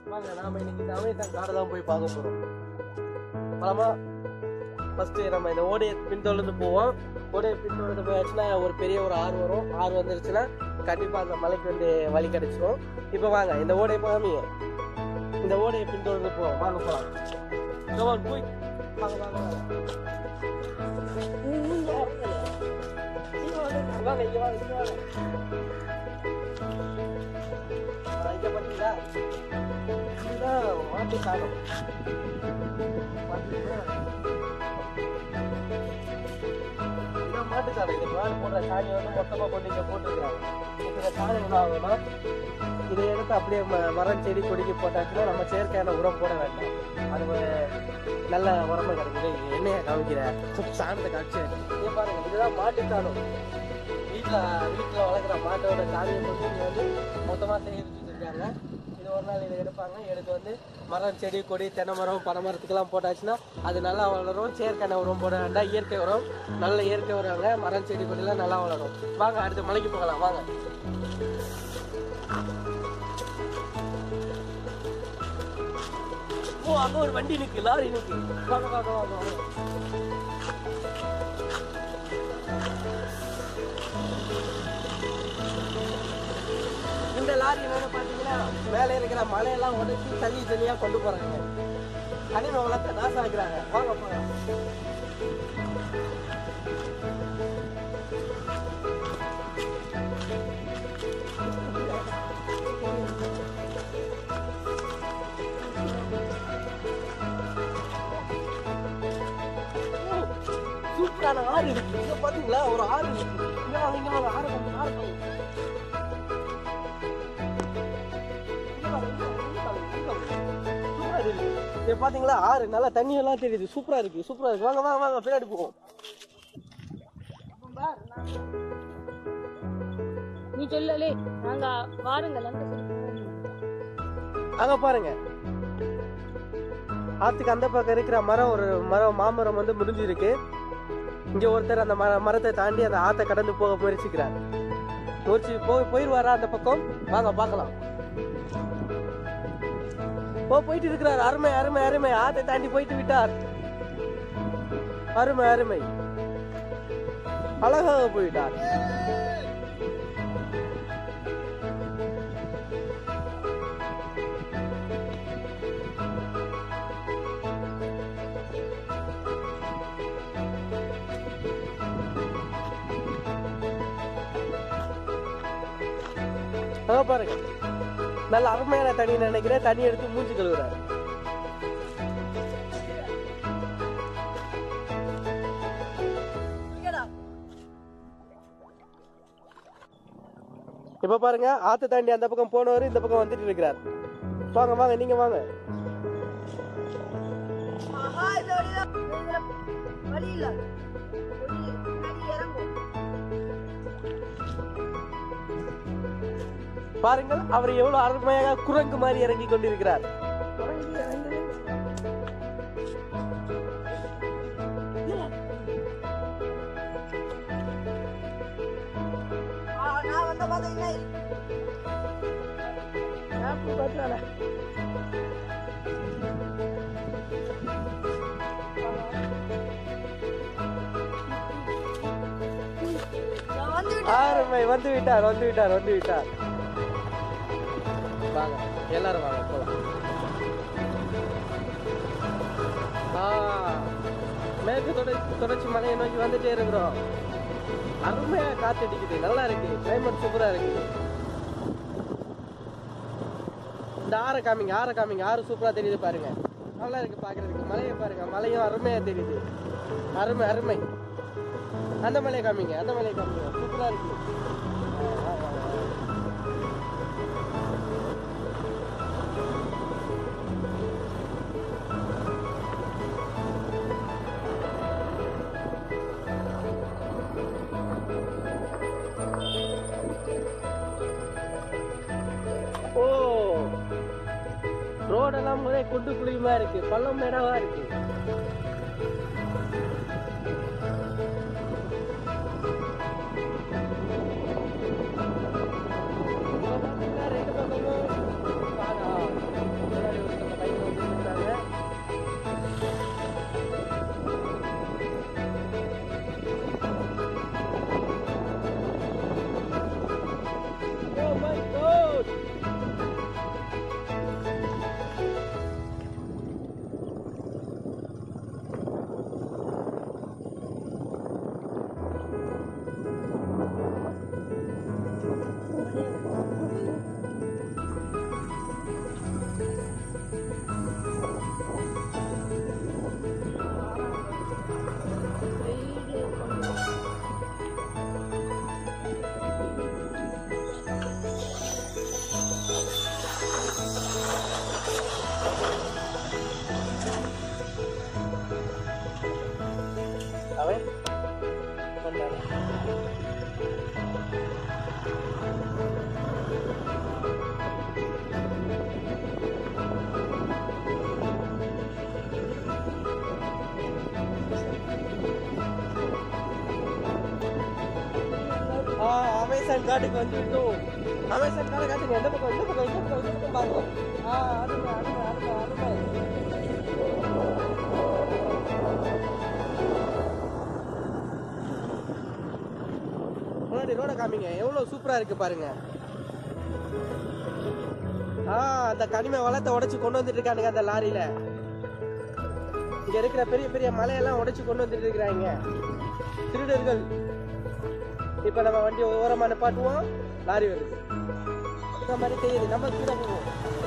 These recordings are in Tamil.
வாங்க நாம இன்னைக்கு இந்த அமேசான் காடை தான் போய் பார்க்க போறோம். பலமா ஃபர்ஸ்ட் நம்ம இந்த ஓடையை பின்தொடர்ந்து போவோம். ஓடையை பின்தொடர்ந்து போயாச்சுன்னா ஒரு பெரிய ஒரு ஆறு வரும். ஆறு வந்துருச்சுன்னா கண்டிப்பா அந்த மலைக்கு வந்து வழி கிடைச்சிடும். இப்போ வாங்க இந்த ஓடையை போகாமீங்க, இந்த ஓடையை பின்தொடர்ந்து போவோம். வாங்க போலாம். போய் வாங்க வாங்க வாங்க வாங்க இங்க வாங்க இங்க வாங்க. இங்க பாத்தீங்களா, இதுதான் மாட்டு சாணம். இதான் மாட்டு சாணம். இந்த மாடு போடுற சாணி வந்து மொத்தமா கொண்டு இங்க போட்டுருக்காங்க. இந்த சாணம் என்ன ஆகும்னா, இதை எடுத்து அப்படியே மரம் செடி கொடிக்கு போட்டாச்சுன்னா நம்ம செயற்கையான உரம் போட வேண்டாம். அது ஒரு நல்ல உரமா கிடைக்குது. எண்ணெயை காமிக்கிற சாணத்தை காமிச்சு இங்கே பாருங்க, இதுதான் மாட்டு சாணம். வீட்டில் வளர்க்குற மாட்டோட சாணியை கொண்டு இங்கே வந்து மொத்தமாக சேகரிச்சு வச்சுருக்காங்க. இது ஒரு நாள் இதை எடுப்பாங்க. எடுத்து வந்து மரம் செடி கொடி தென்னை மரம் பனை மரத்துக்கெல்லாம் போட்டாச்சுன்னா அது நல்லா வளரும். செயற்கையான உரம் போட வேண்டாம், இயற்கை உரம். நல்ல இயற்கை உரங்க, மரம் செடி கொடிலாம் நல்லா வளரும். வாங்க அடுத்த மலைக்கு போகலாம் வாங்க. ஓ அங்கே ஒரு வண்டி நிற்கு, லாரி நிற்கு. வாங்க வாங்க வாங்க வாங்க. இந்த லாரி என்னன்னு பார்த்தீங்கன்னா மேலே இருக்கிற மலையெல்லாம் உடச்சி தனியாக கொண்டு போறாங்க. கனிம வளத்தை நாசம் ஆக்குறாங்க. வாங்க போகலாம். சூப்பரான ஆறு இருக்கு. இங்க பாத்தீங்களா ஒரு ஆறு இருக்கு. இங்க வாங்க இங்க வாங்க. ஆறு வாங்க ஆறு வாங்க. பாத்தீங்களா ஆறு நல்லா தண்ணி எல்லாம் தெரியுது. சூப்பரா இருக்கு சூப்பரா இருக்கு. வாங்க வாங்க வாங்க பின்னாடி போவோம். நீ சொல்லலே நாங்க வாருங்க. அங்க பாருங்க, ஆத்துக்கு அந்த பக்கம் இருக்கிற மரம் ஒரு மரம் மாமரம் வந்து முடிஞ்சிருக்கு. இங்க ஒருத்தர் அந்த மரத்தை தாண்டி அந்த ஆத்தை கடந்து போக முயற்சிக்கிறார். போயிருவாரா அந்த பக்கம்? வாங்க பார்க்கலாம். போயிட்டு இருக்கிறார். அருமை அருமை அருமை. ஆத்தை தாண்டி போயிட்டு விட்டார். அருமை அருமை, அழகாக போயிட்டார். பாருங்க நல்ல அருமையான தண்ணி நினைக்கிறேன். தண்ணி எடுத்து மூஞ்சி கழுவுறாரு. இப்ப பாருங்க ஆத்து தாண்டி அந்த பக்கம் போனவர் இந்த பக்கம் வந்துட்டு இருக்கிறார். வாங்க வாங்க நீங்க வாங்க. பாருங்கள் அவர் எவ்வளவு அருமையாக குரங்கு மாதிரி இறங்கி கொண்டிருக்கிறார். அருமை, வந்து விட்டார் வந்து விட்டார் வந்து விட்டார். வாங்க எல்லாரும் வாங்க போலாம். மேற்கு தொடர்ச்சி மலையை நோக்கி வந்துட்டே இருக்கிறோம். அருமையா காத்தடிக்குது, நல்லா இருக்கு. கிளைமேட் சூப்பரா இருக்கு. இந்த ஆறை காமிங்க ஆறை காமிங்க. ஆறு சூப்பரா தெரியுது பாருங்க. நல்லா இருக்கு பாக்குறதுக்கு. மலையை பாருங்க, மலையும் அருமையா தெரியுது. அருமை அருமை. அந்த மலையை காமிங்க அந்த மலையை காமிங்க. சூப்பரா இருக்கு. ரோடெல்லாம் ஒரே குண்டு குழியுமா இருக்கு, பள்ளம் மேடாவா இருக்கு. ரெண்டு பக்கமும் அமேசான் காட்டுக்கு வந்து விட்டோம். அமேசான் காடை காட்டுங்க. எந்த பக்கம் பாருங்க. அருமை அருமை அருமை அருமை. முன்னாடி ரோட காமிங்க. எவ்வளவு சூப்பரா இருக்கு பாருங்க. அந்த கனிம வளத்தை உடைச்சு கொண்டு வந்துட்டு இருக்கானுங்க அந்த லாரியில. இங்க இருக்கிற பெரிய பெரிய மலையெல்லாம் உடைச்சு கொண்டு வந்துட்டு இருக்கிறாங்க திருடர்கள். இப்ப நம்ம வண்டி ஓரமா நிப்பாட்டுவோம். லாரி வருது. இந்த மாதிரி தெரியுது. நம்ம கூட போவோம்.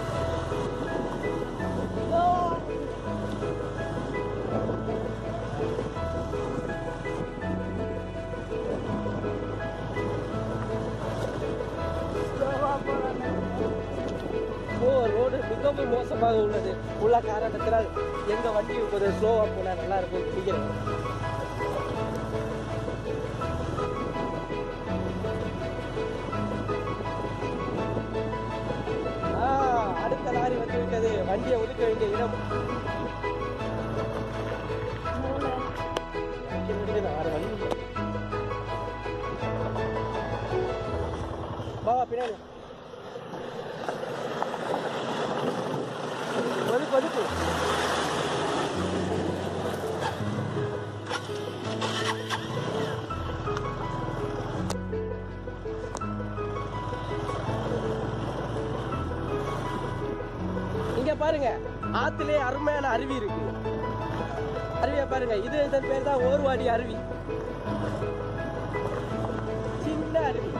ரோடு மிகவும் மோசமாக உள்ளது. உள்ள காரணத்தினால் எங்க வண்டி கொஞ்சம் ஸ்லோவா போனா நல்லா இருக்கும் நினைக்கிறேன். அடுத்த லாரி வந்து விட்டது. வண்டியை ஒதுக்க வேண்டிய இடம். பாவா பின்னாடி ஒதுக்கு ஒதுக்கு. இங்க பாருங்க, ஆத்திலே அருமையான அருவி இருக்கு. அருவியா பாருங்க. இதன் பேர் தான் ஓர்வாடி அருவி. சின்ன அருவி.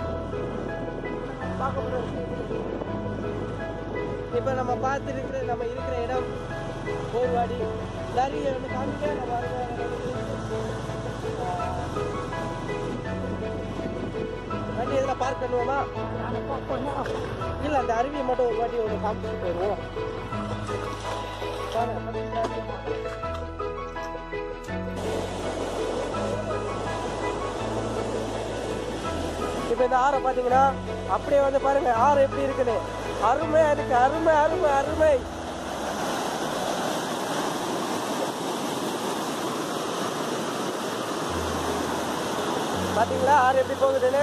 இப்ப நம்ம நம்ம இருக்கிற இடம் ஓர்வாடி. நிறைய காமிக்க நம்ம வண்டி எதுல பார்க் பண்ணுவோமா? இல்ல, அந்த அருவியை மட்டும் ஒரு வாட்டி ஒரு காமிச்சு போயிடுவோம். இப்ப இந்த ஆறை பாத்தீங்கன்னா அப்படியே வந்து பாருங்க ஆறு எப்படி இருக்குன்னு. அருமையா இருக்கு. அருமை அருமை அருமை. பாத்தீங்களா ஆறு எப்படி போகுதுன்னு?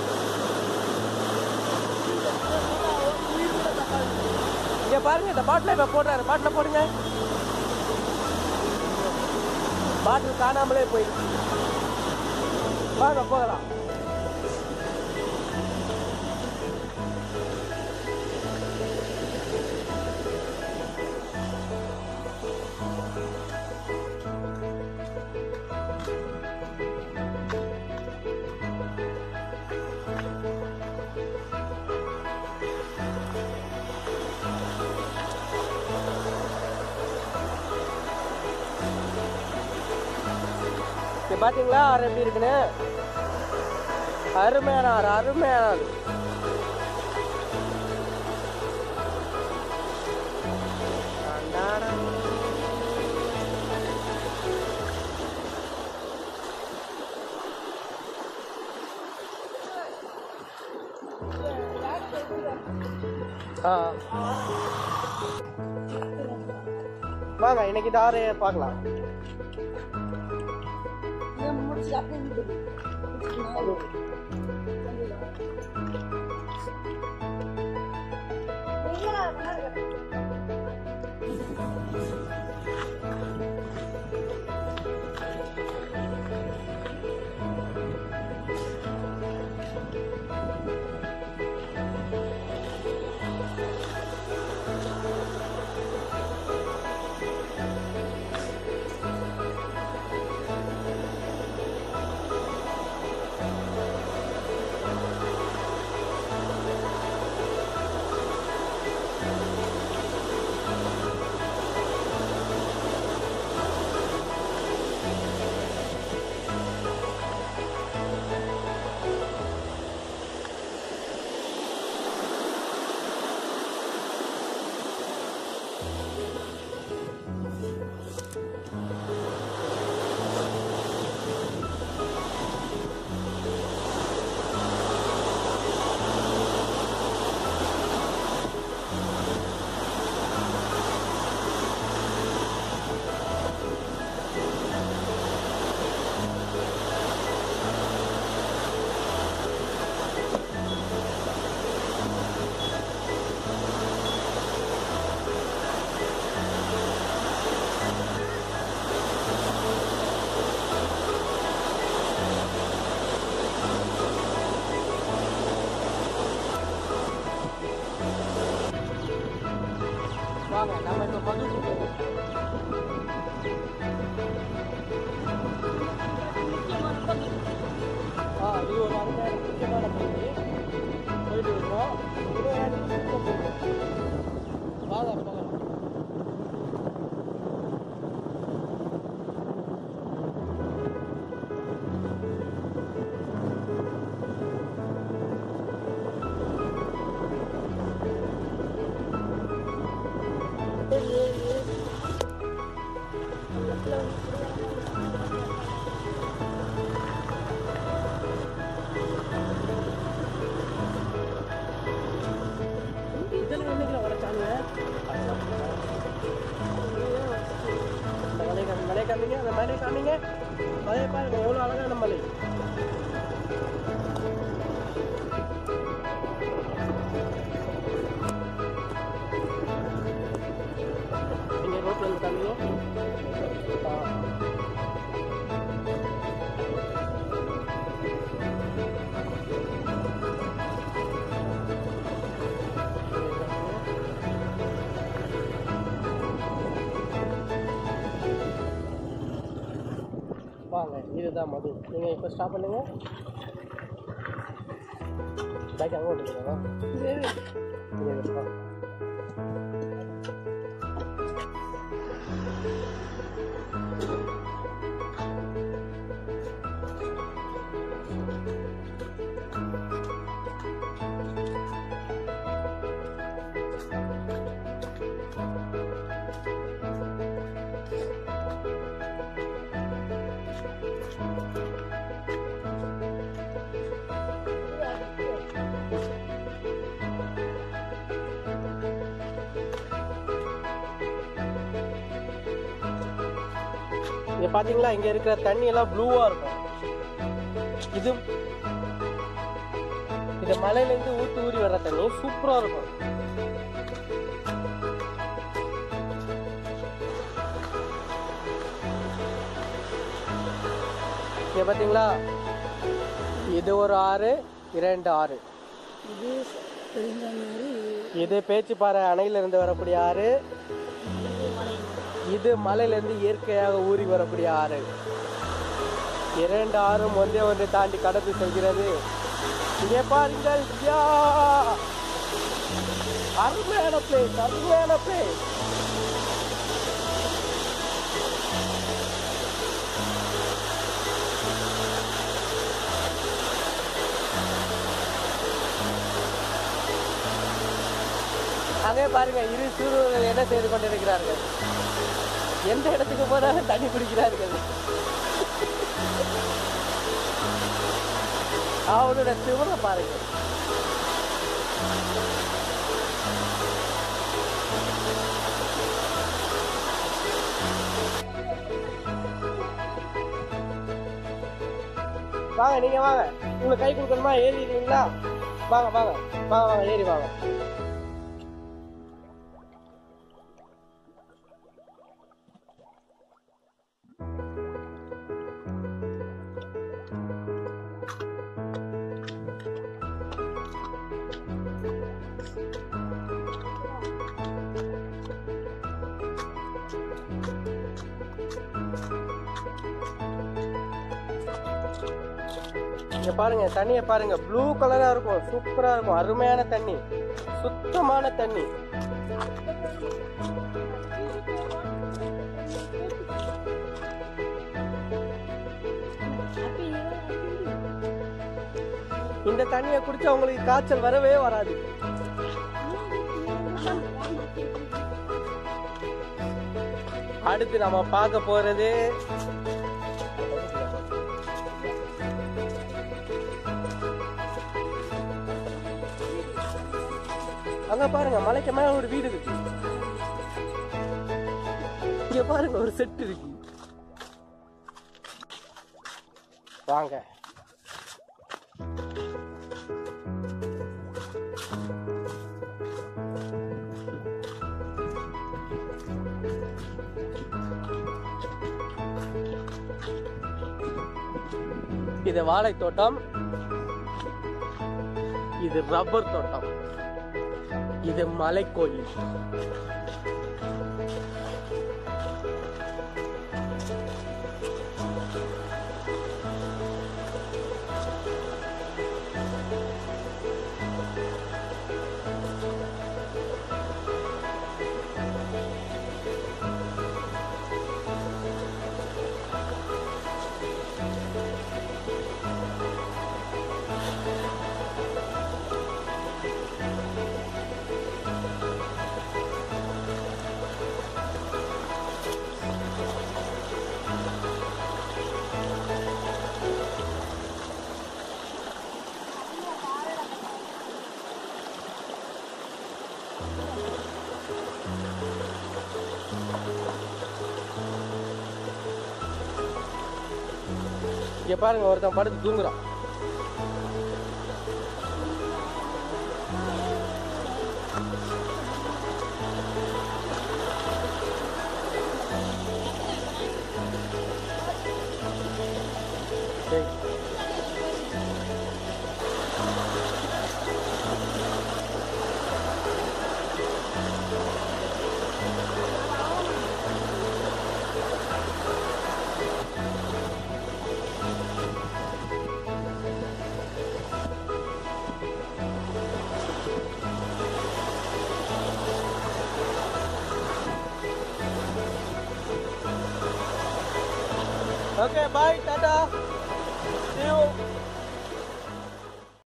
இங்க பாருங்க. இந்த பாட்டில இப்ப போடுறாரு. பாட்டில போடுங்க. பாட்டில் காணாமலே போயிடுச்சு. வாங்க போகலாம். பாத்தீங்களா ஆறு எப்படி இருக்குன்னு? அருமையான ஆறு. அருமையான ஆறு. வாங்க இன்னைக்கு இந்த ஆறு பார்க்கலாம். வாங்க நம்ம இப்போ மதுக்கு போவோம். இது ஒரு அருமையான முக்கியமான பகுதி. போயிட்டு இருக்கோம். வாங்க போகலாம். மலை காமிங்க, அந்த மலை காமிங்க. மலையை பாருங்க, எவ்வளோ அழகான மலை. இங்க ரோட்ல இருந்து காமிங்க. வாங்க, இதுதான் மது. நீங்க இப்போ ஸ்டாப் பண்ணுங்க. பைக் அங்கே ஓட்டுங்களா? இங்க பாத்தீங்களா, இங்க இருக்கிற தண்ணி எல்லாம் ப்ளூவா இருக்கும். இது மலையில இருந்து ஊறி வர்ற தண்ணி சூப்பரா இருக்கும். இங்க பாத்தீங்களா, இது ஒரு ஆறு, 2 ஆறு. இது பேச்சிப்பாறை அணையில இருந்து வரக்கூடிய ஆறு. இது மலையில இருந்து இயற்கையாக ஊறி வரக்கூடிய ஆறு. 2 ஆறும் ஒன்றை தாண்டி கடந்து செல்கிறது. இங்கே பாருங்கள், அருமையான பிளேஸ், அருமையான பிளேஸ். அங்கே பாருங்க, இரு சிறுவர்கள் என்ன செய்து கொண்டிருக்கிறார்கள். எந்த இடத்துக்கு போனாலும் தண்ணி குடிக்கிறார்கள். அவனோட திமிரை பாருங்க. வாங்க, நீங்க வாங்க. உங்களுக்கு கை கொடுக்கணுமா? ஏறிடுவீங்களா? வாங்க வாங்க வாங்க வாங்க, ஏறி வாங்க. இங்க பாருங்க, தண்ணியை பாருங்க, ப்ளூ கலரா இருக்கும், சூப்பரா இருக்கும், அருமையான தண்ணி, சுத்தமான தண்ணி. இந்த தண்ணியை குடிச்சா உங்களுக்கு காய்ச்சல் வரவே வராது. அடுத்து நம்ம பார்க்க போறது அங்க பாருங்க, மலைக்கு மேல ஒரு வீடு இருக்கு. இங்க பாருங்க, ஒரு செட் இருக்கு. வாங்க. இது வாழை தோட்டம், இது ரப்பர் தோட்டம். இது மலை கோயில். இங்க பாருங்க, ஒருத்தன் படுத்து தூங்குறான். Okay, bye, tata.